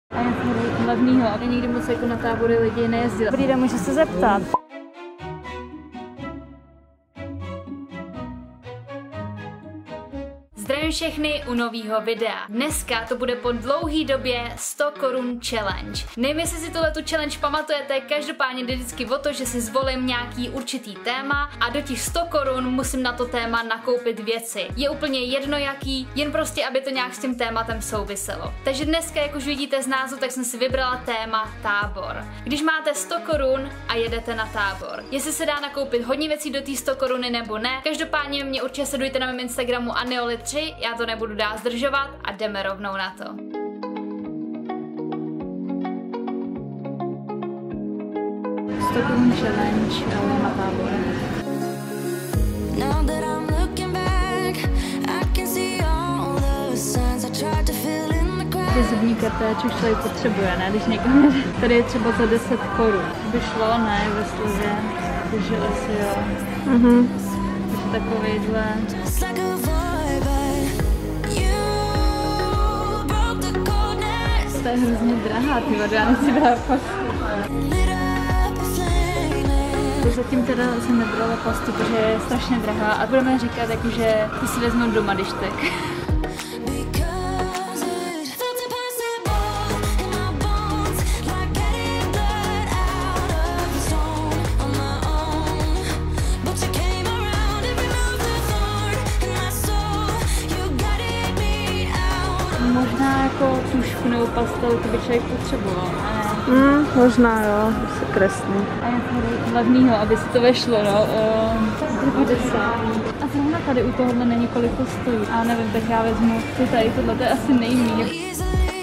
A něco hlavního, aby nikdy moc jako na tábory lidi nejezdili. Dobrý den, můžu se zeptat? Zdravím všechny u nového videa. Dneska to bude po dlouhý době 100 korun challenge. Nevím, jestli si tuhletu challenge pamatujete, každopádně jde vždycky o to, že si zvolím nějaký určitý téma a do těch 100 korun musím na to téma nakoupit věci. Je úplně jedno jaký, jen prostě, aby to nějak s tím tématem souviselo. Takže dneska, jak už vidíte z názvu, tak jsem si vybrala téma tábor. Když máte 100 korun a jedete na tábor. Jestli se dá nakoupit hodně věcí do té 100 koruny nebo ne, každopádně mě určitě sledujte na mém Instagramu Aneoli3, já to nebudu dál zdržovat a jdeme rovnou na to. Challenge na tábor. Ty zubní kartáček člověk potřebuje, ne? Když někam jde. Tady je třeba za 10 korun. By šlo, ne? Ve Slově. Takže asi jo. Takže takovejhle. To je hrozně drahá, ty vado, já nechci brát pastu. To zatím teda jsem nebrala pastu, protože je strašně drahá a budeme říkat, jakože ty si vezmu doma, když tak. Možná jako tušku nebo pastel, to by člověk potřeboval, ne? Možná jo, se kreslí. A něco hlavního, aby si to vešlo, no. 50. A zrovna tady u tohohle není kolik to stojí. A nevím, tak já vezmu to tady, tohle to je asi nejmíň.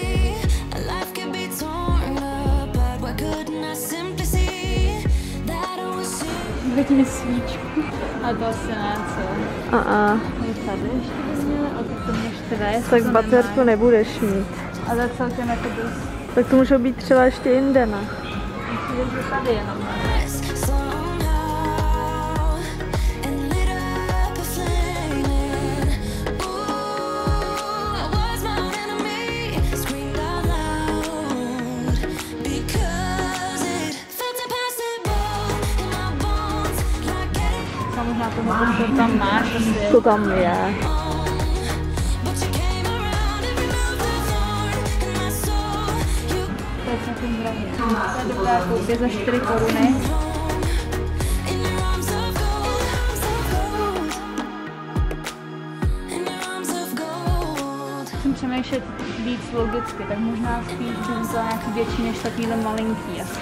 Hodně svíčku. A to asi ne, co? Je tady ještě vezměle, a tak to můžeš tak baterku nebudeš mít. A to je celkem jako dost. Tak to může být třeba ještě jinde, ne? Myslím, že tady jenom. Možná to tam máš asi. To tam je. To je celkem drahé. To je dobrá koupě za 4 koruny. Musím přemýšlet víc logicky, tak možná spíš jsem to nějaký větší než takovýhle malinký asi.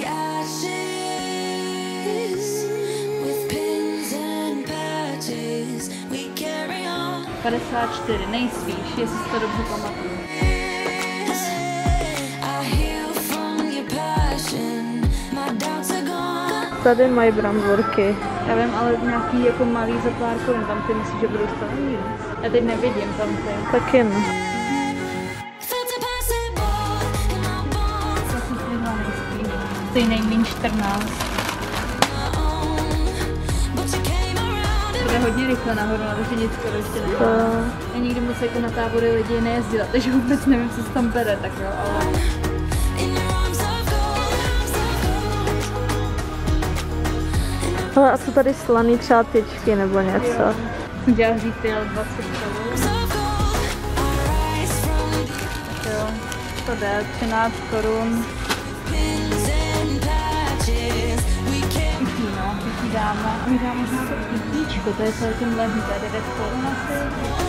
54, nejspíš, jestli si to dobře pamatuju. Tady mají bramborky. Já vím, ale nějaký jako malý za pár korun, tam ty myslíš, že budou stát víc. Já teď nevidím tam ty. Tak jen. To je nejméně 14. To je hodně rychle nahoru, takže nic skoro ještě nevím. Já nikdy moc jako na tábory lidi nejezdila, takže vůbec nevím, co se tam bere, tak jo, ale... Ale a co tady slaný třeba tyčky nebo něco? Jsem dělala retail 20 korun. Tak jo, to jde, 13 korun. No, pěkný dáme. A my dáme možná to pitíčko, to je celkem levný, to je 9 korun asi.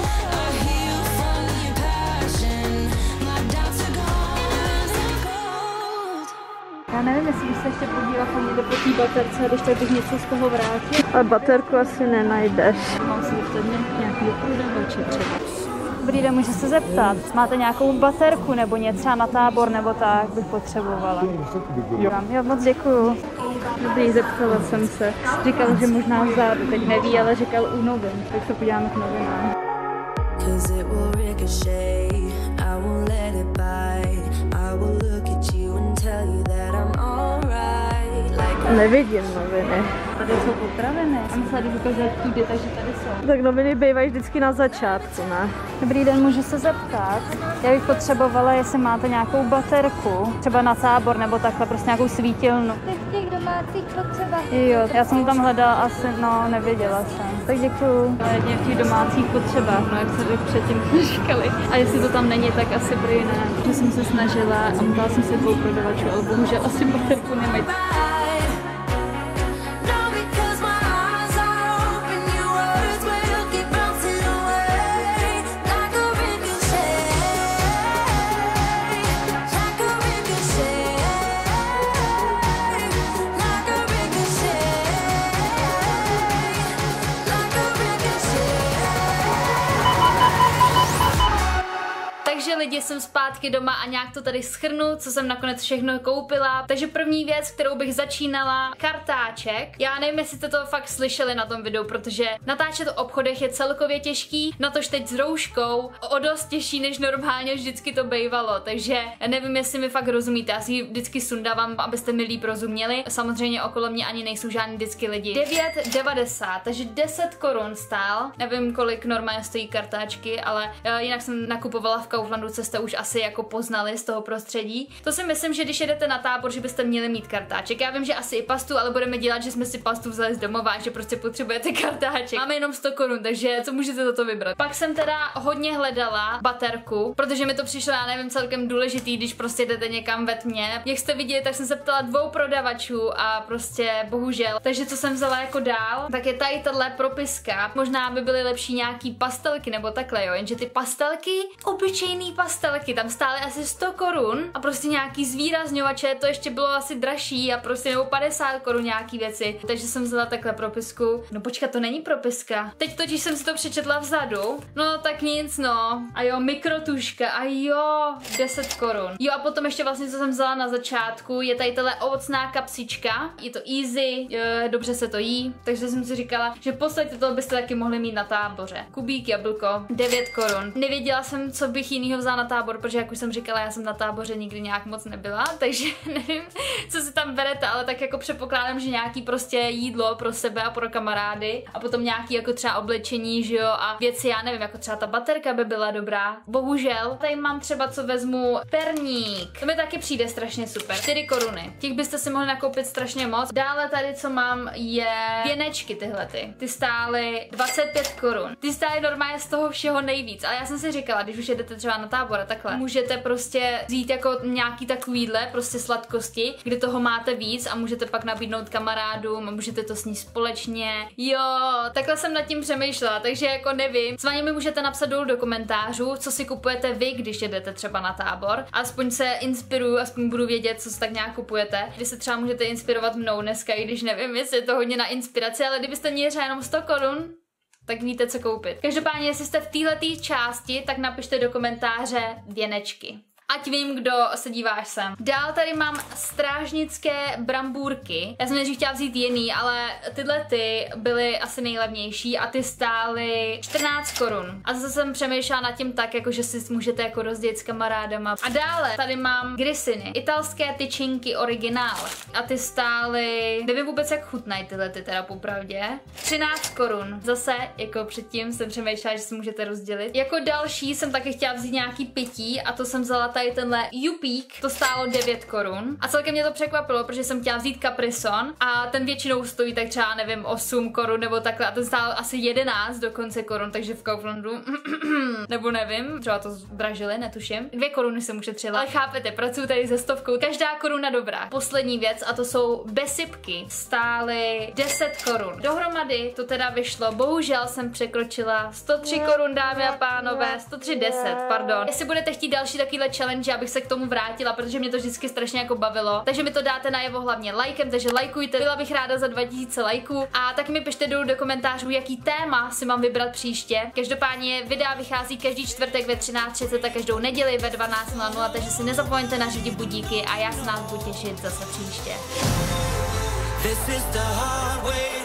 Já nevím, jestli bych se ještě podívala někde po té baterce, když tak bych něco z toho vrátil. Ale baterku asi nenajdeš. Mám si vypředně nějaký prodavače třeba. Dobrý den, můžu se zeptat, máte nějakou baterku nebo něco na tábor nebo tak bych potřebovala? Jo, moc děkuju. Dobrý, zeptala jsem se. Říkal, že možná vzadu, teď neví, ale říkal u novin, tak se podíváme k novinám. Nevidím noviny. Tady jsou potraviny. A myslela, když ukazuje tudy, takže tady jsou. Tak noviny bývají vždycky na začátku, ne? Dobrý den, můžu se zeptat? Já bych potřebovala, jestli máte nějakou baterku, třeba na tábor nebo takhle, prostě nějakou svítilnu. V těch domácích potřebách. Jo, já jsem tam hledala asi, no nevěděla jsem. Tak děkuju. Jedně v těch domácích potřebách, no jak se předtím říkali. A jestli to tam není, tak asi prý ne. Že jsem se snažila a ptala jsem se 2 prodavačů, ale bohužel asi baterku nemají. Takže lidi, jsem zpátky doma a nějak to tady shrnu, co jsem nakonec všechno koupila. Takže první věc, kterou bych začínala, kartáček. Já nevím, jestli jste to fakt slyšeli na tom videu, protože natáčet v obchodech je celkově těžký, natož teď s rouškou o dost těžší, než normálně vždycky to bývalo. Takže nevím, jestli mi fakt rozumíte, já si ji vždycky sundávám, abyste mi líp rozuměli. Samozřejmě okolo mě ani nejsou žádní vždycky lidi. 9,90, takže 10 korun stál. Nevím, kolik normálně stojí kartáčky, ale jinak jsem nakupovala v Kauflandu, co jste už asi jako poznali z toho prostředí. To si myslím, že když jedete na tábor, že byste měli mít kartáček. Já vím, že asi i pastu, ale budeme dělat, že jsme si pastu vzali z domova, že prostě potřebujete kartáček. Máme jenom 100 korun, takže co můžete za to vybrat. Pak jsem teda hodně hledala baterku, protože mi to přišlo, já nevím, celkem důležitý, když prostě jdete někam ve tmě. Jak jste viděli, tak jsem se ptala 2 prodavačů a prostě bohužel. Takže co jsem vzala jako dál, tak je tady tahle propiska. Možná by byly lepší nějaký pastelky nebo takhle, jo, jenže ty pastelky, obyčejný pastelky, tam stály asi 100 korun a prostě nějaký zvýrazňovače, to ještě bylo asi dražší a prostě nebo 50 korun nějaký věci. Takže jsem vzala takhle propisku. No počkat, to není propiska. Teď totiž jsem si to přečetla vzadu. No tak nic, no. A jo, mikrotuška. A jo, 10 korun. Jo a potom ještě vlastně, co jsem vzala na začátku, je tady tahle ovocná kapsička. Je to easy, dobře se to jí. Takže jsem si říkala, že v podstatě to byste taky mohli mít na táboře. Kubík, jablko, 9 korun. Nevěděla jsem, co bych jinýho vzala na tábor, protože jak už jsem říkala, já jsem na táboře nikdy nějak moc nebyla, takže nevím, co si tam berete, ale tak jako předpokládám, že nějaký prostě jídlo pro sebe a pro kamarády a potom nějaký jako třeba oblečení, že jo, a věci, já nevím, jako třeba ta baterka by byla dobrá. Bohužel, tady mám třeba, co vezmu, perník. To mi taky přijde strašně super. 4 koruny. Těch byste si mohli nakoupit strašně moc. Dále tady, co mám, je věnečky tyhle. Ty stály 25 korun. Ty stály normálně z toho všeho nejvíc, ale já jsem si říkala, když už jedete třeba na tábor a takhle, můžete prostě vzít jako nějaký takovýhle prostě sladkosti, kde toho máte víc a můžete pak nabídnout kamarádům a můžete to sníst společně. Jo, takhle jsem nad tím přemýšlela, takže jako nevím. Svaně mi můžete napsat dolů do komentářů, co si kupujete vy, když jedete třeba na tábor. Aspoň se inspiruju, aspoň budu vědět, co si tak nějak kupujete. Vy se třeba můžete inspirovat mnou dneska, i když nevím, jestli je to hodně na inspiraci, ale kdybyste měli třeba jenom 100 korun, tak víte, co koupit. Každopádně, jestli jste v této části, tak napište do komentáře věnečky. Ať vím, kdo se díváš sem. Dál tady mám strážnické brambůrky. Já jsem nejdřív chtěla vzít jiný, ale tyhle ty byly asi nejlevnější a ty stály 14 korun. A zase jsem přemýšlela nad tím tak, jako že si můžete jako rozdělit s kamarádama. A dále tady mám grissiny. Italské tyčinky originál. A ty stály, nevím vůbec, jak chutnají tyhle ty teda popravdě. 13 korun. Zase, jako předtím jsem přemýšlela, že si můžete rozdělit. Jako další jsem taky chtěla vzít nějaký pití a to jsem vzala tady tenhle Jupík, to stálo 9 korun. A celkem mě to překvapilo, protože jsem chtěla vzít Caprison a ten většinou stojí tak třeba, nevím, 8 korun nebo takhle a ten stál asi 11 dokonce korun, takže v Kauflandu, nebo nevím, třeba to zdražili, netuším. 2 koruny jsem ušetřila, ale chápete, pracuji tady se 100, každá koruna dobrá. Poslední věc a to jsou besypky, stály 10 korun. Dohromady to teda vyšlo, bohužel jsem překročila 103 korun, dámy a pánové, 103,10, pardon. Jestli budete chtít další takovýhle challenge, abych se k tomu vrátila, protože mě to vždycky strašně jako bavilo. Takže mi to dáte najevo hlavně lajkem, takže lajkujte, byla bych ráda za 2000 lajků a taky mi pište dolů do komentářů, jaký téma si mám vybrat příště. Každopádně videa vychází každý čtvrtek ve 13:30 a každou neděli ve 12:00, takže si nezapomeňte nařídit budíky a já se nás budu těšit zase příště.